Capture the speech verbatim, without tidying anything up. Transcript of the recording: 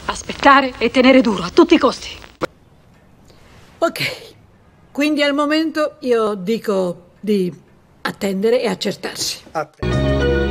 Aspettare e tenere duro a tutti i costi. Ok, quindi al momento io dico di attendere e accertarsi. Attendere.